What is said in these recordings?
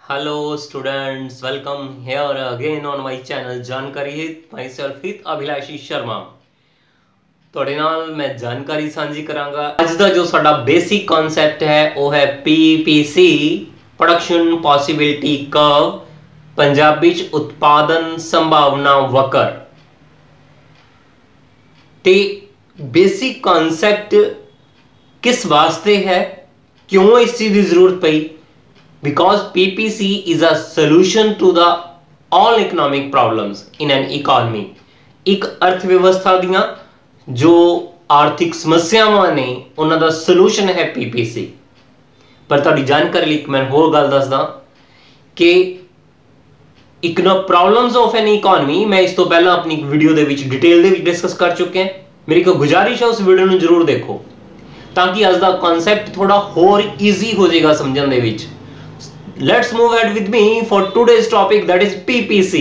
Hello students, welcome here again on my channel जानकारी हित। myself हित अभिलाषी शर्मा ਤੁਹਾਡੇ ਨਾਲ मैं जानकारी ਸਾਂਝੀ ਕਰਾਂਗਾ। ਅੱਜ ਦਾ जो ਸਾਡਾ बेसिक कॉन्सेप्ट है वो है PPC production possibility curve, Punjabi च उत्पादन संभावना वक्र। ते बेसिक कॉन्सेप्ट किस वास्ते है, क्यों इस चीज की जरूरत पई? Because PPC is a solution to the all economic problems in an economy। एक अर्थव्यवस्था दियां जो आर्थिक समस्यावां ने उन्हां दा सलूशन है PPC। पर तुहाडी जानकारी लई मैं होर गल दसदा कि प्रॉब्लम्स ऑफ एन इकोनॉमी मैं इस तो पहला अपनी वीडियो दे विच डिटेल दे विच डिस्कस कर चुके हैं। मेरी कोई गुजारिश है उस वीडियो नूं जरूर देखो ताकि अज दा कॉन्सेप्ट थोड़ा होर ईजी हो जाएगा समझण दे विच। Let's move ahead with me for today's topic, that is PPC।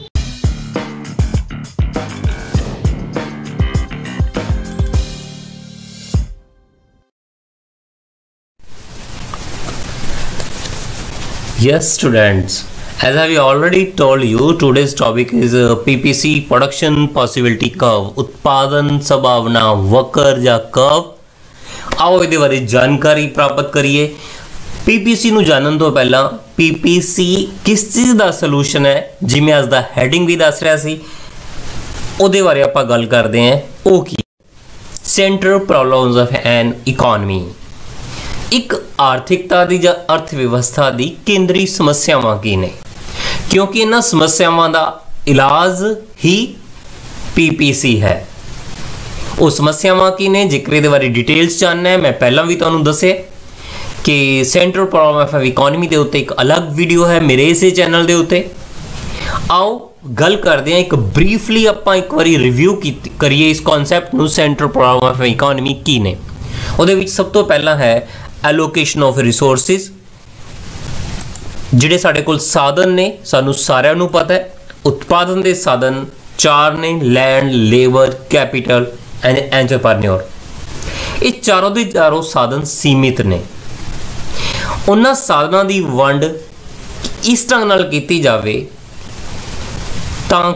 Yes students, as I have already told you, today's topic is PPC production possibility curve, उत्पादन संभावना वक्र या कर्व। आओ इहदे बारे जानकारी प्राप्त करिए। PPC ਨੂੰ ਜਾਣਨ ਤੋਂ ਪਹਿਲਾਂ PPC किस चीज़ ਦਾ ਸੋਲੂਸ਼ਨ ਹੈ, ਜਿਵੇਂ ਅੱਜ ਦਾ ਹੈਡਿੰਗ ਵੀ ਦੱਸ ਰਿਹਾ ਸੀ ਉਹਦੇ ਬਾਰੇ ਆਪਾਂ ਗੱਲ ਕਰਦੇ ਹਾਂ। ਉਹ ਕੀ central problems of an economy, ਇੱਕ ਆਰਥਿਕਤਾ ਦੀ ਜਾਂ ਅਰਥ ਵਿਵਸਥਾ ਦੀ ਕੇਂਦਰੀ ਸਮੱਸਿਆਵਾਂ ਕੀ ਨੇ, ਕਿਉਂਕਿ ਇਹਨਾਂ ਸਮੱਸਿਆਵਾਂ ਦਾ ਇਲਾਜ ਹੀ PPC ਹੈ। ਉਹ ਸਮੱਸਿਆਵਾਂ ਕੀ ਨੇ, ਜ਼ਿਕਰ ਇਹਦੇ ਬਾਰੇ डिटेल्स जानना है। मैं ਪਹਿਲਾਂ ਵੀ ਤੁਹਾਨੂੰ ਦੱਸਿਆ कि सेंट्रल प्रॉब्लम ऑफ इकोनॉमी के उत्ते एक अलग वीडियो है मेरे इस चैनल के उत्ते। आओ गल करते हैं, एक ब्रीफली आप एक बार रिव्यू करिए इस कॉन्सैप्ट नूं। सेंट्रल प्रॉब्लम ऑफ इकोनॉमी की ने, उहदे विच सब तो पहला है एलोकेशन ऑफ रिसोर्सिस। जिहड़े साडे कोल साधन ने, सानू सारिआं नूं पता है उत्पादन के साधन चार ने, land, labour, capital and entrepreneur. ये चारों के चारों साधन सीमित ने। उन्हां साधनां दी वंड इस ढंग नाल कीती जावे तां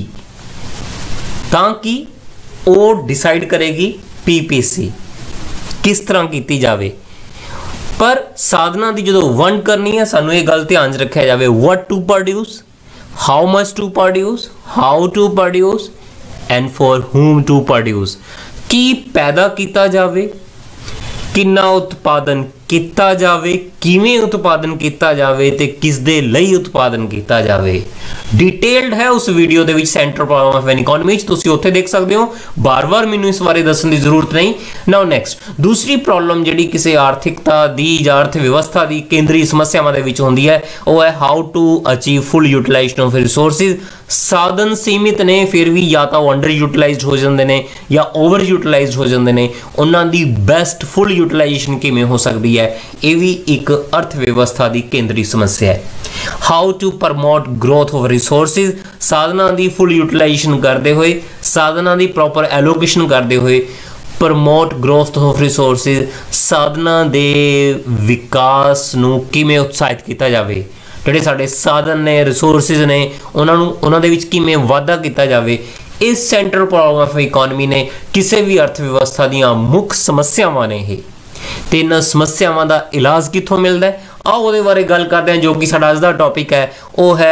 कि वो डिसाइड करेगी PPC किस तरह कीती जावे। पर साधनां दी जदों वंड करनी है सानू ये गल ध्यान च रखिया जावे, what to produce, how much to produce, how to produce and for whom to produce. की पैदा किया जावे, कितना उत्पादन किया जावे, किवें उत्पादन किया जावे ते किस दे लई उत्पादन किया जावे। डिटेल्ड है उस वीडियो दे विच central problem of an economy, तुसीं उत्थे देख सकते हो। बार बार मैनूं इस बारे दस्सण दी जरूरत नहीं। नाउ नेक्स्ट दूसरी प्रॉब्लम जिहड़ी किसी आर्थिकता दी जां अर्थ व्यवस्था दी केंद्री समस्यावां दे विच हुंदी है वो है how to achieve full utilization of resources. साधन सीमित ने, फिर भी या तो अंडर यूटिलाइज्ड हो जाते हैं या ओवर यूटिलाइज्ड हो जाते हैं। उन्हां दी बेस्ट फुल यूटिलाइजेशन किवें हो सकती है, ये भी एक अर्थव्यवस्था की केंद्री समस्या है। How to promote growth of resources, साधना की फुल यूटिलाइजेशन करते हुए, साधना की प्रॉपर एलोकेशन करते हुए प्रमोट ग्रोथ ऑफ रिसोर्सिस, साधना के विकास नूं किवें उत्साहित किया जाए। ਜਿਹੜੇ ਸਾਡੇ साधन ने, रिसोर्सिस ने, उन्होंने दे विच किवें वाधा किया जाए। इस सेंट्रल प्रॉब्लम ऑफ इकोनॉमी ने किसी भी अर्थव्यवस्था दीआं मुख समस्यावां ने। ये ते इन्हां समस्यावां दा इलाज कित्थों मिलदा है, आओ उहदे बारे गल करते हैं। जो कि साडा अज दा टॉपिक है वो है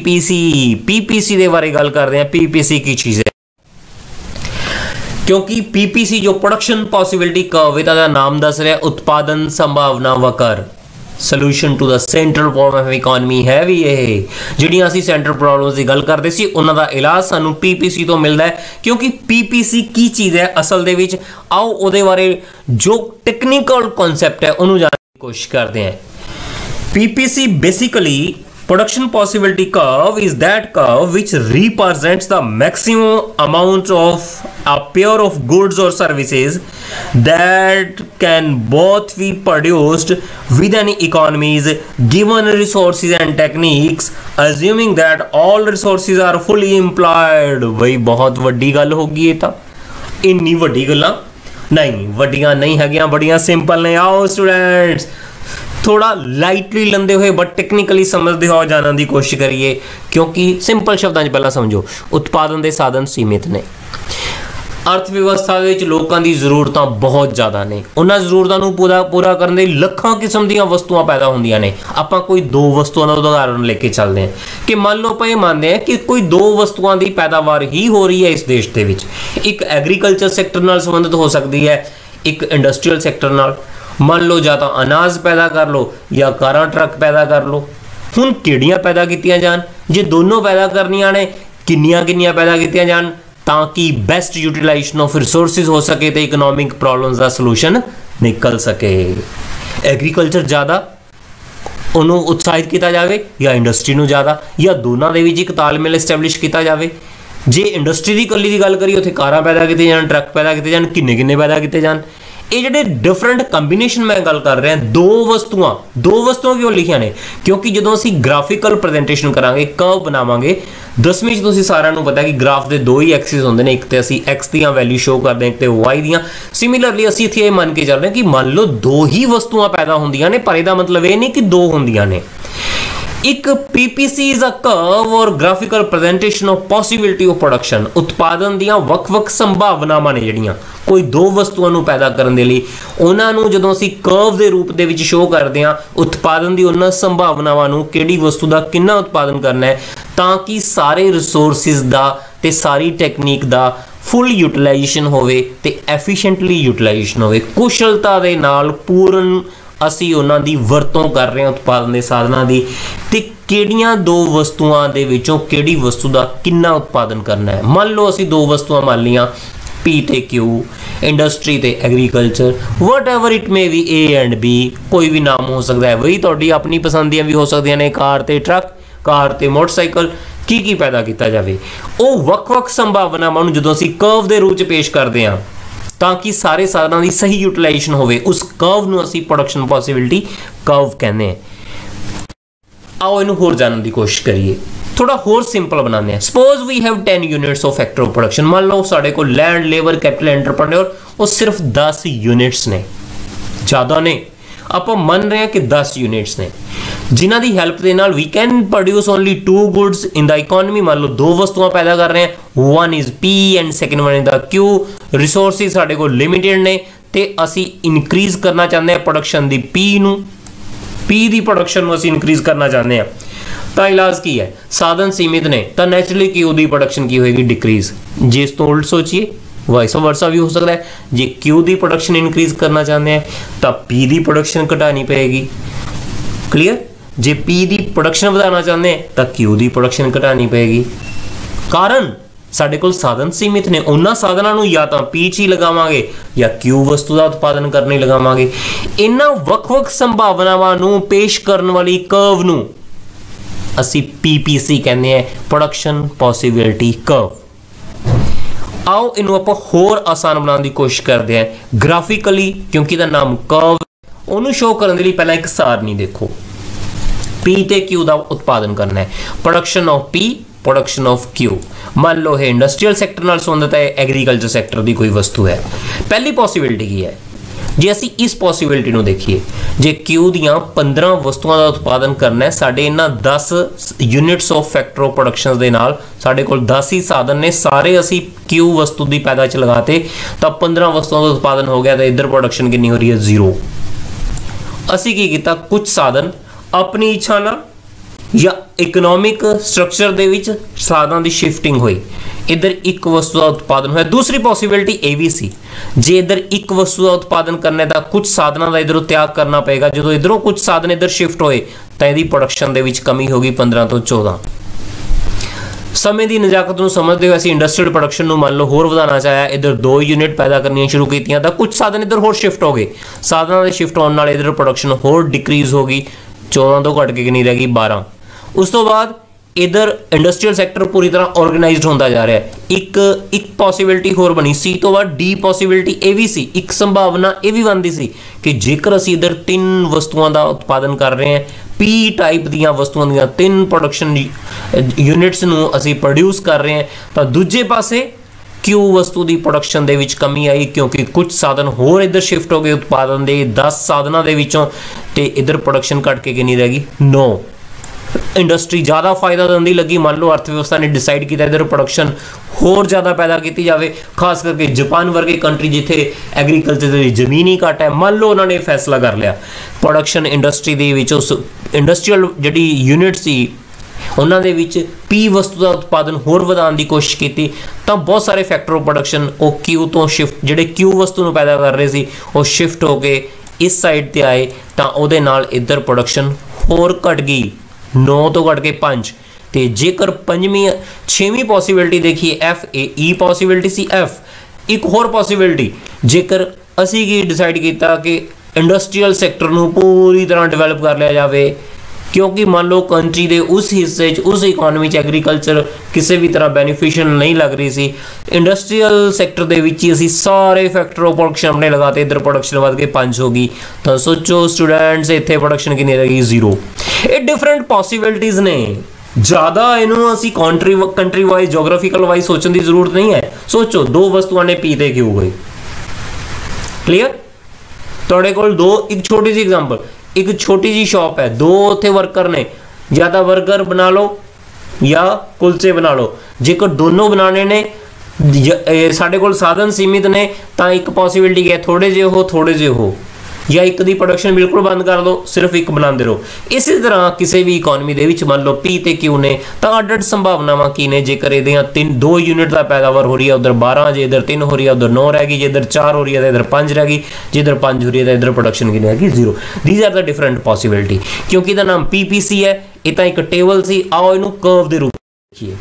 PPC दे बारे गल करते हैं। PPC की चीज़ है, क्योंकि PPC जो प्रोडक्शन पॉसिबिलिटी कर्व दा नाम दस रहा है उत्पादन संभावना वक्र, solution to the central problem of economy है भी ये। जिहड़ियां असीं सेंट्रल प्रॉब्लम्स की गल करते सी उन्हां दा इलाज सानू PPC तो मिलता है। क्योंकि PPC की चीज़ है असल दे विच, आओ उहदे बारे जो टेक्निकल कॉन्सैप्ट है उन्होंने जानने की कोशिश करते हैं। PPC basically production possibility curve is that curve which represents the maximum amount of a pair of goods or services that can both be produced within economies given resources and techniques, assuming that all resources are fully employed। भाई बहुत वड्डी गल होगी, ये तो इन्नी वड्डी गल्लां नहीं, वड्डियां नहीं हैगियां, बड़ियां सिंपल ने। आओ स्टूडेंट्स थोड़ा लाइटली लेंदे हुए बट टेक्निकली समझते हो जानने की कोशिश करिए, क्योंकि सिंपल शब्दों पहला समझो उत्पादन के साधन सीमित ने। अर्थव्यवस्था लोगों की जरूरत बहुत ज़्यादा ने, उन्होंने जरूरतों को पूरा करने लखों किस्म दी वस्तुआं पैदा होंदियां ने। आपां कोई दो वस्तुओं का उदाहरण लेके चलते हैं कि मान लो आप ये मानते हैं कि कोई दो वस्तुओं की पैदावार ही हो रही है इस देश के विच, एक एग्रीकल्चर सैक्टर नाल संबंधित हो सकती है, एक इंडस्ट्रीयल सैक्टर नाल। मान लो या तो अनाज पैदा कर लो या कारां ट्रक पैदा कर लो। हुण किहड़ियां पैदा कीतियां जान, जे दोनों पैदा करनियां ने किन्नियां पैदा कीतियां जान ताकि बेस्ट यूटिलाइजेशन ऑफ रिसोर्सिस हो सके तो इकोनॉमिक प्रॉब्लम्स का सलूशन निकल सके। एग्रीकल्चर ज़्यादा उन्होंने उत्साहित किया जाए या इंडस्ट्री में ज़्यादा, या दोनों के बीच एक तालमेल एस्टैबलिश किया जाए। जे इंडस्ट्री की कली की गल करिए उत्थे कारां पैदा किए जान, ट्रक पैदा किए जान, किन्ने पैदा किए जान। ये जो डिफरेंट कंबीनेशन मैं गल कर रहा दो वस्तुआं क्यों लिखिया ने, क्योंकि जो असी ग्राफिकल प्रेजेंटेशन करांगे, कर्व बनावांगे, 10वीं तुसीं सारिआं नूं पता है कि ग्राफ के दो ही एक्सिस होंदे ने, एक तो असी एक्स दी वैल्यू शो करते हैं, एक तो वाई दी। सिमिलरली असी इत्थे मन के चल रहे हैं कि मान लो दो ही वस्तुआं पैदा होंदियां ने, पर इहदा मतलब ये नहीं कि दो होंदियां ने। एक पीपीसी इज अ कर्व और graphical presentation of possibility of production. उत्पादन दियां वख-वख संभावनावां ने जिहड़ियां कोई दो वस्तुओं नूं पैदा करने लई, उन्हां नूं जदों असीं कर्व दे रूप दे विच शो करदे हां, उत्पादन दी उन्हां संभावनावां नूं किहड़ी वस्तु दा किन्ना उत्पादन करना है ताकि सारे रिसोर्सिस दा ते सारी टेक्नीक दा फुल यूटिलाइजेशन होवे ते एफिशिएंटली यूटिलाइजेशन होवे, कुशलता दे नाल पूर्ण असी उन्हां दी वरतों कर रहे हैं उत्पादन के साधनों की, ते किहड़ियां दो वस्तुआं दे विचों किहड़ी वस्तु का किन्ना उत्पादन करना है। मान लो असी दो वस्तुआं मान लियां पी ते क्यू, इंडस्ट्री ते agriculture, whatever it may be A and B, कोई भी नाम हो सकता है, वही तुहाडी अपनी पसंद दियां भी हो सकदियां ने, कार ते ट्रक, कार ते मोटरसाइकिल, की पैदा किया जाए। वो वख-वख संभावनावां नूं जदों असीं कर्व के रूप च पेश करते हैं ताकि सारे साधनों की सही यूटिलाइजेशन होवे, उस कर्व नूं असीं प्रोडक्शन पॉसिबिलिटी कर्व कहते हैं। आओ इनू होर जानने की कोशिश करिए, थोड़ा होर सिंपल बनाने हैं। Suppose we have 10 units of factor of production. मान लो साढ़े को लैंड, लेबर, कैपिटल, एंटरप्रेन्योर वो सिर्फ 10 यूनिट्स ने, ज़्यादा ने, आप मन रहे हैं कि 10 यूनिट्स ने, जिन्हां दी हेल्प दे नाल we can produce only 2 goods in the economy. मान लो दो वस्तुआं पैदा कर रहे हैं, one is P and second one is the Q. Resources साढ़े को लिमिटेड ने ते असी इनक्रीज करना चाहते हैं प्रोडक्शन दी पी दी प्रोडक्शन असी इनक्रीज करना चाहते हैं, तो इलाज की है, साधन सीमित ने, तो नैचुरली क्यू दी प्रोडक्शन की होगी डिक्रीज। जिस तो उल्ट सोचिए वाइस वर्सा भी हो सकता है, जे क्यू दी प्रोडक्शन इनक्रीज करना चाहते हैं तो पी दी प्रोडक्शन घटानी पड़ेगी। क्लियर? जे पी दी प्रोडक्शन बढ़ाना चाहते हैं तो क्यू दी प्रोडक्शन घटानी पड़ेगी। कारण साढ़े कोल साधन सीमित ने, उन्हां साधनां नूं या तो पी च ही लगावांगे या क्यू वस्तु का उत्पादन करने लगावांगे। इन्हां वख-वख संभावनावां नूं पेश करने वाली कर्व नूं असी पीपीसी कहते हैं, प्रोडक्शन पॉसिबिलिटी कर्व। आओ इनू आप होर आसान बनाने की कोशिश करते हैं ग्राफिकली, क्योंकि इसका नाम कर्व। उन्होंने शो करने के लिए पहला एक सारनी देखो, पी ते क्यू का उत्पादन करना है, production of P, production of Q. मान लो है इंडस्ट्रीयल सैक्टर नाल संबंधित है, एग्रीकल्चर सैक्टर की कोई वस्तु है। पहली पॉसिबिलिटी की है, जे असी इस पॉसिबिलिटी को देखिए, जे क्यू दियां 15 वस्तुओं का उत्पादन करना है, साढ़े इन्हां 10 units of factor of production के नाल साढ़े कोल 10 ही साधन ने, सारे असी क्यू वस्तु की पैदा च लगाते तो 15 वस्तुओं का उत्पादन हो गया, तो इधर प्रोडक्शन कितनी हो रही है 0। असी की कीता, कुछ साधन अपनी इच्छा नाल या इकोनॉमिक स्ट्रक्चर दे विच साधनां दी शिफ्टिंग हुई, इधर एक वस्तु का उत्पादन होया। दूसरी पॉसिबिलिटी ए भी सी, जे इधर एक वस्तु का उत्पादन करने का कुछ साधनों का इधरों त्याग करना पड़ेगा, जो इधरों कुछ साधन इधर शिफ्ट होए तो यदि प्रोडक्शन दे विच कमी होगी 15 तो 14। समय की नजाकत को समझते हुए इंडस्ट्रीयल प्रोडक्शन मान लो होर वधाना चाहया, इधर 2 यूनिट पैदा करनी शुरू की, तो कुछ साधन इधर होर शिफ्ट हो गए, साधनों के शिफ्ट होने नाल इधर प्रोडक्शन होर डिक्रीज होगी, 14 तो घट के कितनी रह गई 12। उस तो बाद इधर इंडस्ट्रीयल सैक्टर पूरी तरह ऑर्गेनाइज्ड होता जा रहा है। एक पॉसिबिलिटी होर बनी, सी तो बाद डी पॉसिबिलिटी ए भी सी, एक संभावना ये भी बनती सी कि जेकर असी इधर 3 वस्तुओं का उत्पादन कर रहे हैं, पी टाइप दियां वस्तुओं दियां 3 प्रोडक्शन यूनिट्स नूं असी प्रोड्यूस कर रहे हैं, तो दूजे पासे क्यू वस्तु की प्रोडक्शन दे विच कमी आई, क्योंकि कुछ साधन होर इधर शिफ्ट हो गए उत्पादन के 10 साधनों के विचों ਤੇ इधर प्रोडक्शन घट के कितनी रहेगी 9। इंडस्ट्री ज़्यादा फायदा दिंदी लगी, मान लो अर्थव्यवस्था ने डिसाइड किया इधर प्रोडक्शन होर ज़्यादा पैदा की जाए, खास करके जापान वर्गे कंट्री जिथे एग्रीकल्चर की जमीन ही घट है, मान लो उन्होंने फैसला कर लिया प्रोडक्शन इंडस्ट्री के उस इंडस्ट्रीयल जी यूनिट सी उन्होंने पी वस्तु का उत्पादन होर वधाउण की कोशिश की, तो बहुत सारे फैक्टर ऑफ प्रोडक्शन वो क्यू तो शिफ्ट जोड़े क्यू वस्तु पैदा कर रहे थे वो शिफ्ट हो गए इस साइड पर आए, तो वो नाल इधर प्रोडक्शन होर घट गई 9 तो घट के 5। तो जेकर पंजवीं 6वीं पॉसिबिलिटी देखिए एफ ई पॉसिबिलिटी सी एफ एक होर पॉसिबिलिटी जेकर असी की डिसाइड किया कि इंडस्ट्रीयल सैक्टर नूं पूरी तरह डिवेलप कर लिया जाए, क्योंकि मान लो कंट्री के उस हिस्से उस इकोनॉमी एग्रीकल्चर किसी भी तरह बेनीफिशियल नहीं लग रही सी, इंडस्ट्रीयल सैक्टर के विच असी सारे फैक्टर ऑफ प्रोडक्शन अपने लगाते, इधर प्रोडक्शन बढ़ के 5 हो गई, तो सोचो स्टूडेंट्स इतने प्रोडक्शन कितनी रहेगी 0। ये डिफरेंट पॉसिबिलिटीज़ ने, ज़्यादा इनू असी कंट्री वाइज जोग्राफिकल वाइज सोचने की जरूरत नहीं है। सोचो 2 वस्तुओं ने पी ते क्यों गई, क्लीयर थोड़े को 2 एक छोटी सी एग्जाम्पल, एक छोटी जी शॉप है, 2 उत्थे वर्कर ने, या तो बर्गर बना लो या कुलचे बना लो, जेकर दोनों बनाने ने साढ़े कोल साधन सीमित ने तो एक पॉसिबिलिटी है थोड़े जे हो, या एक दी प्रोडक्शन बिल्कुल बंद कर दो सिर्फ एक बनाते रहो। इसी तरह किसी भी इकोनॉमी दे विच मान लो पी ते क्यू ने तो अड संभावनावां की ने, जेकर इहदियां 2 यूनिट का पैदावार हो रही है उधर 12, जे इधर 3 हो रही है उधर 9 रह गई, जे इधर 4 हो रही है तो इधर 5 रह गई, जे इधर 5 हो रही है तो इधर प्रोडक्शन की रहेगी 0। These are the different possibility. क्योंकि इसका नाम PPC है, ये तो एक टेबल सी, आओ इनू कर्व के रूप में देखिए।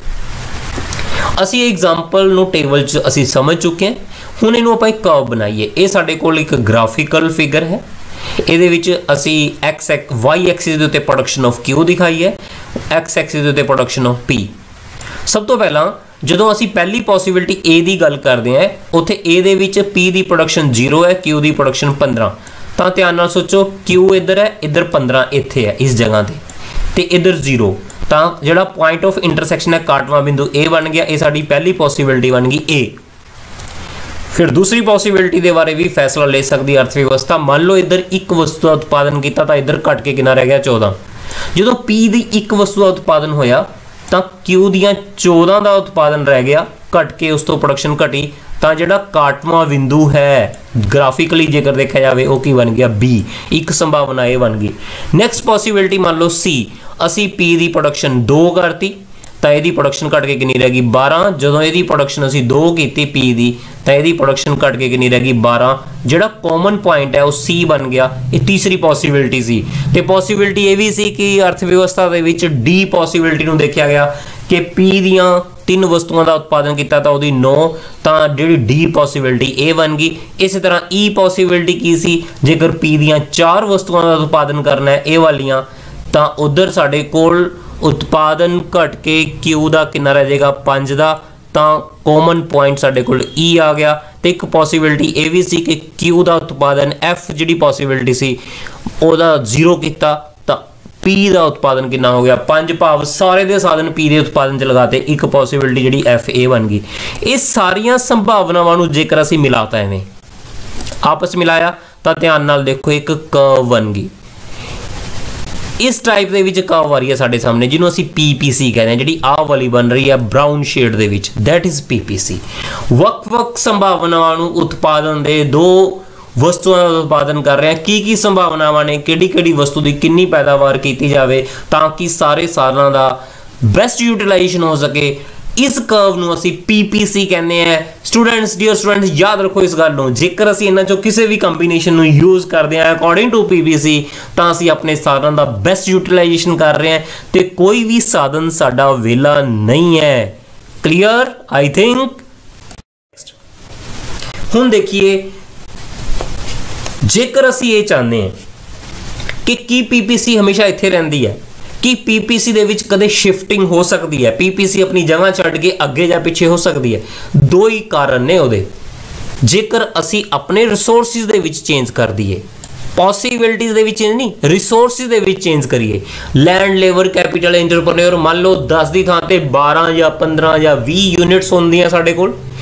असी एग्जाम्पल नू टेबल च असी समझ चुके हैं, हुण इनू आपां एक कर्व बनाइए। ये साडे कोल एक ग्राफिकल फिगर है, ਇਹਦੇ ਵਿੱਚ ਅਸੀਂ वाई एक्सिस ਦੇ ਉੱਤੇ प्रोडक्शन ऑफ Q दिखाई है, एक्स एक्सिस ਦੇ ਉੱਤੇ प्रोडक्शन ऑफ P। सब तो पहला ਜਦੋਂ ਅਸੀਂ ਪਹਿਲੀ पॉसिबिलिटी A ਦੀ ਗੱਲ ਕਰਦੇ ਹਾਂ, ਉੱਥੇ A ਦੇ ਵਿੱਚ P ਦੀ प्रोडक्शन 0 है, Q ਦੀ प्रोडक्शन 15, ਤਾਂ ਧਿਆਨ ਨਾਲ ਸੋਚੋ Q ਇੱਧਰ ਹੈ, ਇੱਧਰ 15 ਇੱਥੇ ਹੈ ਇਸ ਜਗ੍ਹਾ ਤੇ ਇੱਧਰ 0, ਤਾਂ ਜਿਹੜਾ पॉइंट ऑफ इंटरसैक्शन है काटवा बिंदु A बन गया, ये साडी पहली पॉसिबिलिटी बन गई A। फिर दूसरी पॉसिबिलिटी के बारे भी फैसला ले सकती अर्थव्यवस्था, मान लो इधर एक वस्तु का उत्पादन किया तो इधर घट के कितना रह गया 14। जो P की एक वस्तु का उत्पादन होया तो Q दियां 14 का उत्पादन रह गया, घट के उस तो प्रोडक्शन घटी, तो जो काटवा बिंदु है ग्राफिकली जेकर देखा जाए वो की बन गया B, एक संभावना ये बन गई। नैक्सट पॉसिबिलिटी मान लो C, असी P की प्रोडक्शन 2 करती तो यदी प्रोडक्शन घट के कितनी रहेगी 12, जो यदी प्रोडक्शन असी 2 की P की तो यदी प्रोडक्शन घट के कितनी रहेगी 12, जोड़ा कॉमन पॉइंट है वो C बन गया। ये तीसरी पॉसिबिलिटी सी, ते पॉसिबिलिटी ये भी सी कि अर्थव्यवस्था के विच D पॉसिबिलिटी नूं देखा गया कि P दियां 3 वस्तुओं का उत्पादन किया तो वो 9, तो जी D पॉसिबिलिटी ए बन गई। इस तरह E पॉसिबिलिटी की सी, जेकर P दियां 4 वस्तुओं का उत्पादन करना है ए वालियां, तो उधर साडे कोल उत्पादन घट के Q का कितना रह जाएगा 5 का, तो कॉमन पॉइंट साडे कोल E आ गया। तो एक पॉसिबिलिटी ये भी सी कि Q का उत्पादन F जी पॉसिबिलिटी सी ओदा 0 किया, तो P का उत्पादन कितना हो गया 5, भाव सारे दे साधन P के उत्पादन च लगाते, एक पॉसिबिलिटी जी FA बन गई। ये सारिया संभावनावां नूं जेकर असीं मिलाता एवें आपस मिलाया तो ध्यान नाल देखो एक कर्व बन गई। इस टाइप के विच कर्व आ रही है साडे सामने, जिन्हों असीं PPC कहते हैं, जी आ वाली बन रही है ब्राउन शेड दे विच, दैट इज PPC। वक-वक संभावनावां नूं उत्पादन दे 2 वस्तुओं का उत्पादन कर रहे हैं, की संभावनावां ने, किहड़ी वस्तु की कितनी पैदावार की जाए ताकि सारे साधनों का बेस्ट यूटिलाइजेशन हो सके। इस कर्व नूं असीं PPC कहते हैं। स्टूडेंट्स, डियर स्टूडेंट्स, याद रखो इस गल नूं, जेकर असीं इन्हां चों किसी भी कंबीनेशन नूं यूज़ करते हैं अकॉर्डिंग टू PPC, तो असीं अपने साधन का बेस्ट यूटिलाइजेशन कर रहे हैं, तो कोई भी साधन साडा वेला नहीं है। Clear I think. हुण देखिए, जेकर असीं ये चाहते हैं कि की PPC हमेशा इत्थे रहिंदी है, कि PPC दे विच कदे शिफ्टिंग हो सकती है, PPC अपनी जगह छड्ड के अगे या पिछे हो सकती है। 2 ही कारण ने उहदे, जेकर असी अपने रिसोर्सिस दे विच चेंज कर दिए, पॉसिबिलिटीज दे विच चेंज नहीं, रिसोर्सिस दे विच चेंज करिए। लैंड, लेबर, कैपिटल, एंटरप्रेन्योर मान लो 10 की थां ते 12 या 15 या 20 यूनिट्स होंदियां साडे कोल,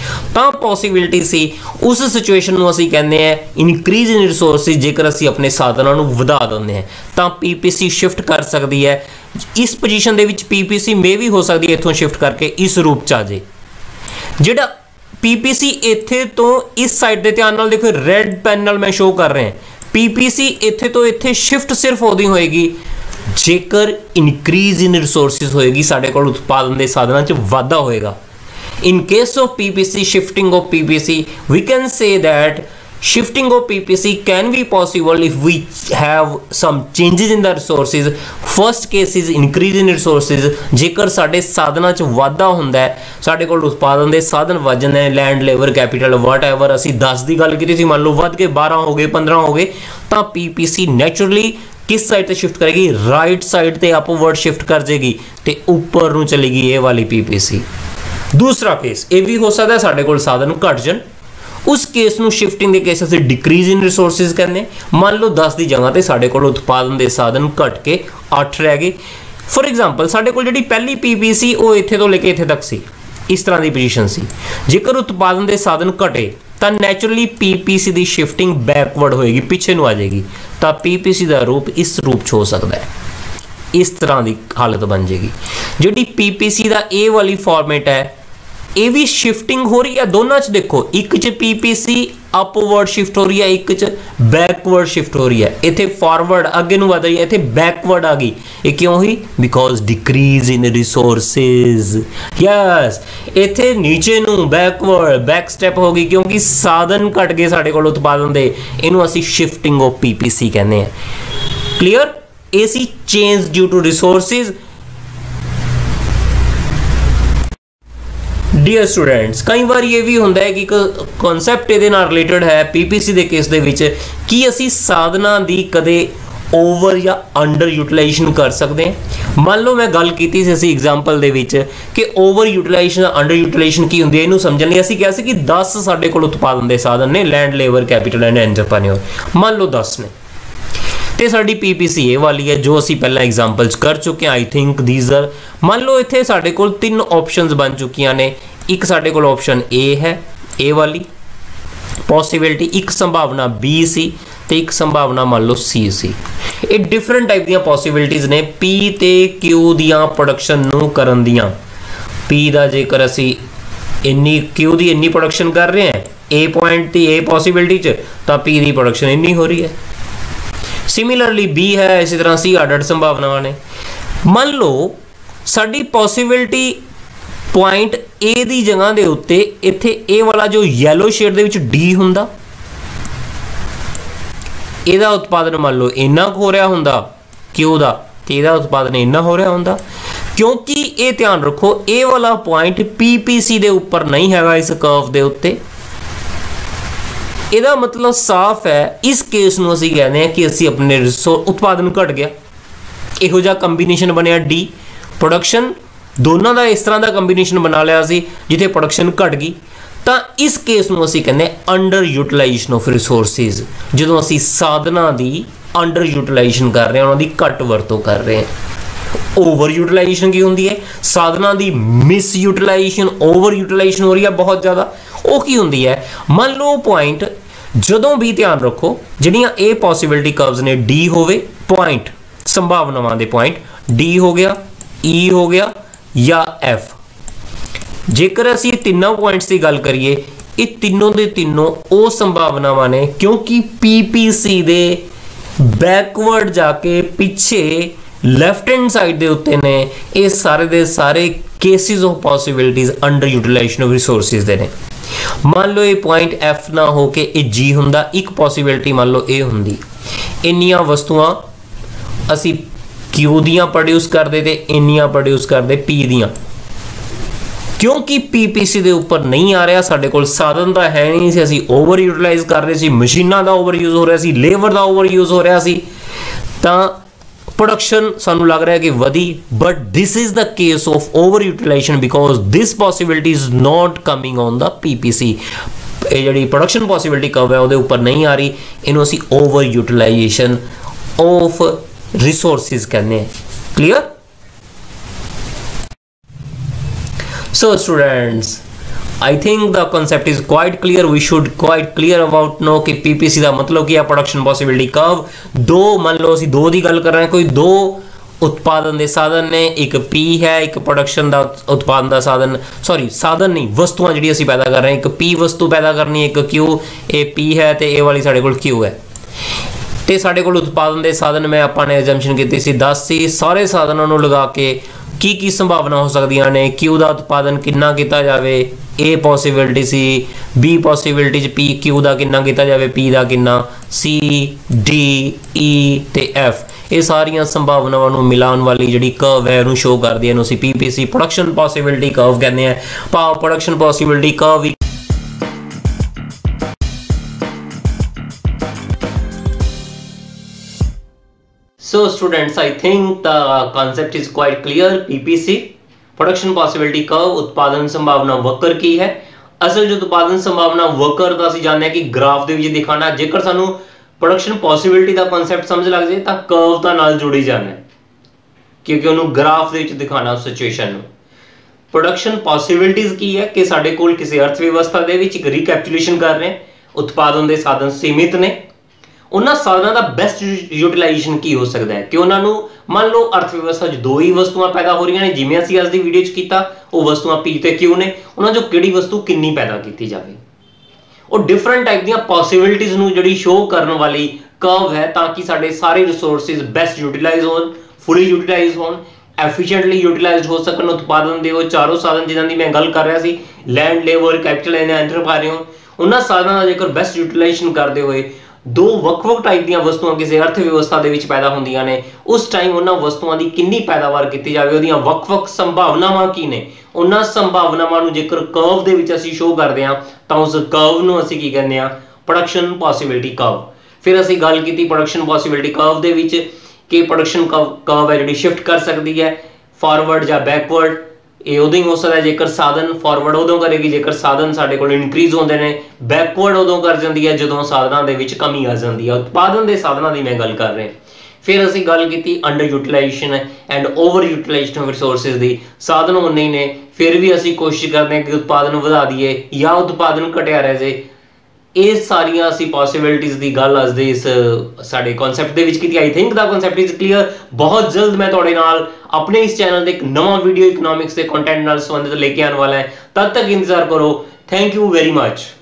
ਤਾਂ ਪੋਸੀਬਿਲਿਟੀ ਸੀ ਉਸ ਸਿਚੁਏਸ਼ਨ ਨੂੰ ਅਸੀਂ ਕਹਿੰਦੇ ਆ ਇਨਕਰੀਜ਼ ਇਨ ਰਿਸੋਰਸਿਸ। ਜੇਕਰ ਅਸੀਂ ਆਪਣੇ ਸਾਧਨਾਂ ਨੂੰ ਵਧਾ ਦਿੰਦੇ ਹਾਂ ਤਾਂ ਪੀਪੀਸੀ ਸ਼ਿਫਟ ਕਰ ਸਕਦੀ ਹੈ ਇਸ ਪੋਜੀਸ਼ਨ ਦੇ ਵਿੱਚ। ਪੀਪੀਸੀ ਮੇ ਵੀ ਹੋ ਸਕਦੀ ਹੈ ਇੱਥੋਂ ਸ਼ਿਫਟ ਕਰਕੇ ਇਸ ਰੂਪ ਚ ਆ ਜੇ। ਜਿਹੜਾ ਪੀਪੀਸੀ ਇੱਥੇ ਤੋਂ ਇਸ ਸਾਈਡ ਦੇ ਧਿਆਨ ਨਾਲ ਦੇਖੋ, ਰੈੱਡ ਪੈਨ ਨਾਲ ਮੈਂ ਸ਼ੋ ਕਰ ਰਿਹਾ, ਪੀਪੀਸੀ ਇੱਥੇ ਤੋਂ ਇੱਥੇ ਸ਼ਿਫਟ ਸਿਰਫ ਉਦੋਂ ਹੋਏਗੀ ਜੇਕਰ ਇਨਕਰੀਜ਼ ਇਨ ਰਿਸੋਰਸਿਸ ਹੋਏਗੀ, ਸਾਡੇ ਕੋਲ ਉਤਪਾਦਨ ਦੇ ਸਾਧਨਾਂ 'ਚ ਵਾਧਾ ਹੋਏਗਾ। In case of PPC, shifting of PPC, we can say that shifting of PPC can be possible if we have some changes in the resources. First case is increase in resources। ਜੇਕਰ ਸਾਡੇ ਸਾਧਨਾਂ 'ਚ ਵਾਧਾ ਹੁੰਦਾ ਹੈ, ਸਾਡੇ ਕੋਲ ਉਤਪਾਦਨ ਦੇ ਸਾਧਨ ਵੱਧ ਜਾਂਦੇ ਨੇ, land, labour, capital whatever, ਅਸੀਂ 10 ਦੀ ਗੱਲ ਕੀਤੀ ਸੀ, ਮੰਨ ਲਓ ਵੱਧ ਕੇ 12 ਹੋ ਗਏ, 15 ਹੋ ਗਏ, ਤਾਂ PPC ਨੈਚੁਰਲੀ किस साइड से शिफ्ट करेगी? राइट साइड ते अपवर्ड शिफ्ट कर जाएगी ते ऊपर नूं चलेगी ये वाली पीपीसी। दूसरा केस ये भी हो सकता है साडे कोल साधन घट जाण, उस केस नूं शिफ्टिंग दे केस असीं डिक्रीज इन रिसोर्सिस कहने। मान लो 10 की जगह ते साडे कोल उत्पादन दे साधन घट के 8 रह गए। फॉर एग्जाम्पल साडे कोल जिहड़ी पहली पीपीसी वो इत्थे तो लेके इत्थे तक सी, इस तरह की पोजीशन सी। जेकर उत्पादन दे साधन घटे तो नैचुरली पीपीसी की शिफ्टिंग बैकवर्ड होएगी, पीछे नूं आ जाएगी, तो पीपीसी का रूप इस रूप च हो सकता है, इस तरह की हालत बन जाएगी। जिहड़ी पीपीसी का ए वाली फॉर्मेट है ये भी शिफ्टिंग हो रही है दोनों च। देखो एक च पीपीसी अपवर्ड शिफ्ट हो रही है, एक च बैकवर्ड शिफ्ट हो रही है। इत्थे फॉरवर्ड अगे नूं वध रही है, इत्थे बैकवर्ड आ गई। ये क्यों हुई? Because decrease in resources. Yes, इत्थे नीचे नूं बैकवर्ड बैक स्टैप हो गई क्योंकि साधन घट गए साडे कोल उत्पादन दे। इहनूं असीं शिफ्टिंग ऑफ पीपीसी कहने हैं। क्लीयर? ये सी change due to resources. Dear students, कई बार ये भी होंदा है कि कॉन्सैप्ट इहदे नाल रिलेटेड है पीपीसी के केस दे विच कि असी साधना दी कदे ओवर या अंडर यूटिलाइजेशन कर सकते हैं। मान लो मैं गल कीती सी असी एग्जाम्पल दे विच कि ओवर यूटिलाइजेशन अंडर यूटिलाइजेशन की हुंदी है, इहनूं समझण लई असी कहा सी कि 10 साडे कोल उत्पादन दे साधन ने, land, labour, capital and entrepreneur, मान लो 10 ने, ते साडी पीपीसी ए वाली है जो असी पहला एग्जाम्पल्स कर चुके हैं। आई थिंक दीज आर, मान लो इत्थे साडे कोल 3 ऑप्शंस बन चुकियां ने। एक साडे कोल ऑप्शन ए है, ए वाली पॉसिबिलिटी, एक संभावना बी सी ते एक संभावना मान लो सी सी। ये डिफरेंट टाइप दियां पॉसिबिलिटीज़ ने पी ते क्यू दियां प्रोडक्शन नूं करन दियां। पी दा जेकर असी इन्नी क्यू दी इन्नी प्रोडक्शन कर रहे हैं ए पॉइंट दी ए पॉसिबिलिटी च, तां पी दी प्रोडक्शन इन्नी हो रही है। सिमिलरली बी है, इसी तरह सी 8 संभावनावां ने। मान लो साडी पॉसिबिलिटी पॉइंट ए दी जगह दे उत्ते इत्थे ए वाला जो येलो शेड दे विच डी हुंदा, इहदा उत्पादन मान लो इन्ना हो रहा हुंदा क्यू दा, ते इहदा उत्पादन इन्ना हो रहा हुंदा। क्योंकि ये ध्यान रखो ए वाला पॉइंट पीपीसी दे उपर नहीं हैगा इस कर्व दे उत्ते, इहदा मतलब साफ है इस केस नूं असीं कहते हैं कि असीं अपने उत्पादन घट गया। इहो जिहा कंबीनेशन बनिया डी, प्रोडक्शन दोनों का इस तरह का कंबीनेशन बना लिया सी जिथे प्रोडक्शन घट गई, तो इस केस नूं असीं कहने अंडर यूटिलाइजेशन ऑफ रिसोर्सिस। जदों असीं साधना दी अंडर यूटिलाइजेशन कर रहे हैं, उन्हां दी घट वरतों कर रहे हैं। ओवर यूटिलाइजेशन की होंदी है? साधना दी मिस यूटिलाइजेशन, ओवर यूटिलाइजेशन हो रही है बहुत ज़्यादा, वो की होंदी है? मान लो पॉइंट जदों भी ध्यान रखो जिहड़ियां ए पॉसिबिलिटी कर्व्स ने डी होवे पॉइंट, संभावनावां दे पॉइंट डी हो गया, ई हो गया या एफ। जेकर असी तीनों पॉइंट्स की गल करिए, ये तीनों दे तीनों वो संभावनावां ने क्योंकि पीपीसी दे बैकवर्ड जाके पीछे लैफ्ट हैंड साइड दे उत्ते ने, ये सारे दे सारे cases of possibilities under utilization of resources दे ने। मान लो ये पॉइंट एफ ना हो के ये जी हुंदा, एक पॉसिबिलिटी मान लो ए हुंदी, इन्नियां वस्तुआं असी क्यू दियां प्रोड्यूस करते थे, इन्नियां प्रोड्यूस करते पी दियां। क्योंकि पीपीसी दे ऊपर नहीं आ रहा, साडे कोल साधन तां है नहीं सी, असीं ओवर यूटिलाइज कर रहे सी, मशीनां दा ओवर यूज हो रहा सी, लेबर दा ओवर यूज हो रहा सी, तां प्रोडक्शन सानू लग रहा है कि वधी। But this is the case of over utilization because this possibility is not coming on the PPC. ये जिहड़ी प्रोडक्शन पॉसिबिलिटी कर्व है उहदे ऊपर नहीं आ रही, इहनूं असीं ओवर यूटिलाइजेशन ऑफ रिसोर्सिस कहने हैं। Clear? So students, I think the concept is quite clear. We should quite clear about know कि पीपीसी का मतलब क्या, प्रोडक्शन पॉसिबिलिटी कर्व। दो मान लो ਅਸੀਂ ਦੋ ਦੀ ਗੱਲ ਕਰ ਰਹੇ ਹਾਂ, कोई दो उत्पादन के साधन ने, एक पी है, एक प्रोडक्शन का उत्पादन का साधन, सॉरी साधन नहीं वस्तुआं जी असी पैदा कर रहे हैं, एक पी वस्तु पैदा करनी, एक क्यू, ए पी है तो ए वाली साढ़े कोल क्यू है। तो साढ़े कोल उत्पादन के साधन मैं आपने एजम्पशन की सी 10 सी, सारे साधनों को लगा के की संभावना हो सकदियां ने, क्यू का उत्पादन कितना किया जाए, ए पॉसिबिलिटी सी, बी पॉसिबिलिटी पी क्यू का कितना किया जाए, पी का कितना, सी डी ई ते एफ, ये सारिया संभावनावां मिलाने वाली जी कर्व है उन्होंने शो करती है, उसी पीपीसी प्रोडक्शन पॉसिबिलिटी कर्व कहते हैं। भाव production possibility curve So students, I think the concept is quite clear. PPC production possibility curve, उत्पादन संभावना वक्र की है। असल जो उत्पादन संभावना वक्र का ਅਸੀਂ ਜਾਣਦੇ ਹਾਂ ਕਿ ग्राफ ਦੇ ਵਿੱਚ ਦਿਖਾਣਾ। ਜੇਕਰ ਸਾਨੂੰ प्रोडक्शन पॉसिबिलिटी का कॉन्सैप्ट समझ लग जाए तो कर्व का नाल जुड़ी जाना है, क्योंकि उन्होंने ग्राफ ਦੇ ਵਿੱਚ ਦਿਖਾਣਾ उस सिचुएशन ਨੂੰ। प्रोडक्शन पॉसिबिलिटीज की है कि साडे कोल किसी अर्थव्यवस्था ਦੇ ਵਿੱਚ एक रिकैपिटुलेशन कर रहे हैं, उत्पादन के साधन सीमित ने, उन्होंने साधनों का बेस्ट यूटिलाइजेशन की हो सकता है कि उन्होंने मान लो अर्थव्यवस्था दो ही वस्तुआं पैदा हो रही ने, जिवें असीं अज दी वीडियो च कीता वो वस्तुआं पी ते क्यू ने, उन्होंने जो किहड़ी वस्तु कितनी पैदा की जाए, और डिफरेंट टाइप दी पॉसिबिलिटीज नूं जिहड़ी शो करने वाली कर्व है, ताकि साडे सारे रिसोर्सिस बेस्ट यूटिलाइज होण, फुली यूटिलाइज होण, एफिशिएंटली यूटिलाइज हो सकन। उत्पादन दे वो चारों साधन जिन्हां दी मैं गल कर रहा सी, land, labour, capital and enterprise, उन्हां साधनां दा जेकर बेस्ट यूटिलाइजेशन करते हुए दो वक्-वक् टाइप दी वस्तुआं किसी अर्थव्यवस्था दे विच पैदा होंदियां ने, उस टाइम उन्हां वस्तुआं दी कितनी पैदावार की जाए, उहदियां वक्-वक् संभावनावां की ने, उन्हां संभावनावां नूं जेकर कर्व दे विच असीं शो करदे हां तां उस कर्व नूं असीं की कहंदे हां, प्रोडक्शन पॉसिबिलिटी कर्व। फिर असीं गल कीती प्रोडक्शन पॉसिबिलिटी कर्व दे विच कि प्रोडक्शन कर्व है जिहड़ी शिफ्ट कर सकती है फॉरवर्ड या बैकवर्ड। ये उदों ही हो सकता है जेकर साधन फॉरवर्ड उदों करेगी जेकर साधन साडे कोल इनक्रीज होंदे ने, बैकवर्ड उदों कर जाती है जदों साधनां दे विच कमी आ जाती है। उत्पादन के साधनां दी मैं गल कर रहे। फिर असीं गल कीती under utilization and over utilization of resources दी। साधन उन्ने ही ने, फिर भी असीं कोशिश करते हैं कि उत्पादन वधा दीए या उत्पादन घटिया रह जाए। ये सारिया असी पॉसिबिलिटीज की गल अज दे इस साडे कॉन्सैप्ट दे विच कीती। I think the concept is clear. बहुत जल्द मैं तुहाडे नाल अपने इस चैनल ते एक नवा वीडियो इकोनॉमिक्स के कंटेंट नाल संबंधित लेके आने वाला है। तब तक इंतजार करो। Thank you very much.